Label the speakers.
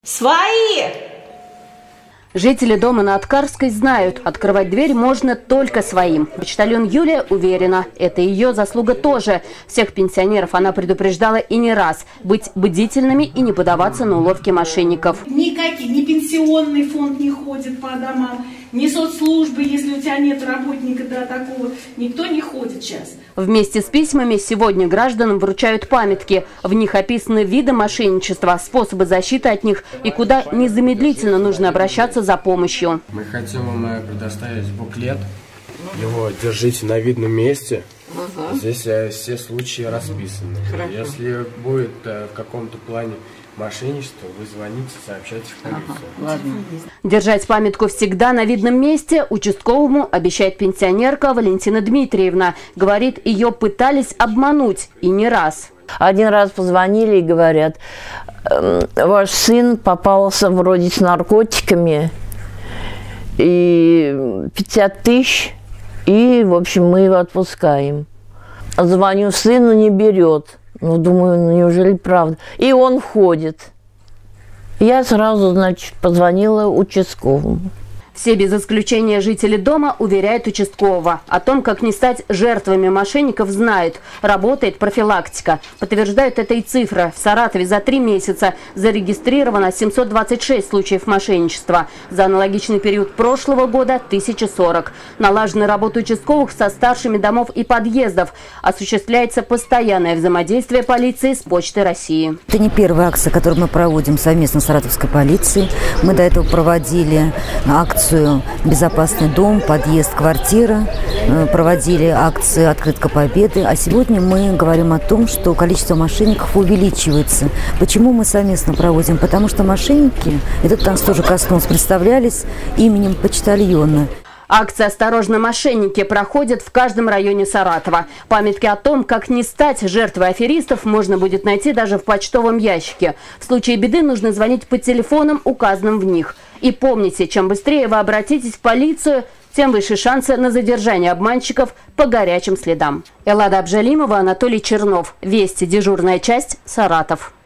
Speaker 1: Свои!
Speaker 2: Жители дома на Откарской знают, открывать дверь можно только своим. Почтальон Юлия уверена, это ее заслуга тоже. Всех пенсионеров она предупреждала и не раз быть бдительными и не поддаваться на уловки мошенников.
Speaker 1: Никакие, ни пенсионный фонд не ходит по домам, ни соцслужбы, если у тебя нет работника, да, такого, никто не ходит сейчас.
Speaker 2: Вместе с письмами сегодня гражданам вручают памятки. В них описаны виды мошенничества, способы защиты от них и куда незамедлительно нужно обращаться за помощью.
Speaker 3: Мы хотим вам предоставить буклет. Его держите на видном месте. Здесь все случаи расписаны. Если будет в каком-то плане мошенничество, вы звоните, сообщайте в полицию.
Speaker 2: Держать памятку всегда на видном месте участковому обещает пенсионерка Валентина Дмитриевна. Говорит, ее пытались обмануть и не раз.
Speaker 4: Один раз позвонили и говорят: ваш сын попался вроде с наркотиками, и 50 тысяч, и, в общем, мы его отпускаем. Звоню сыну, не берет. Ну, думаю, ну, неужели правда? И он входит. Я сразу, значит, позвонила участковому.
Speaker 2: Все без исключения жители дома уверяют участкового. О том, как не стать жертвами мошенников, знают. Работает профилактика. Подтверждают это и цифры. В Саратове за 3 месяца зарегистрировано 726 случаев мошенничества. За аналогичный период прошлого года 1040. Налажена работа участковых со старшими домов и подъездов. Осуществляется постоянное взаимодействие полиции с Почтой России.
Speaker 5: Это не первая акция, которую мы проводим совместно с Саратовской полицией. Мы до этого проводили акцию «Безопасный дом», подъезд, квартира, проводили акцию «Открытка Победы». А сегодня мы говорим о том, что количество мошенников увеличивается. Почему мы совместно проводим? Потому что мошенники, это нас тоже коснулось, представлялись именем почтальона.
Speaker 2: Акция «Осторожно, мошенники» проходит в каждом районе Саратова. Памятки о том, как не стать жертвой аферистов, можно будет найти даже в почтовом ящике. В случае беды нужно звонить по телефонам, указанным в них. И помните, чем быстрее вы обратитесь в полицию, тем выше шансы на задержание обманщиков по горячим следам. Эллада Абжалимова, Анатолий Чернов. Вести. Дежурная часть. Саратов.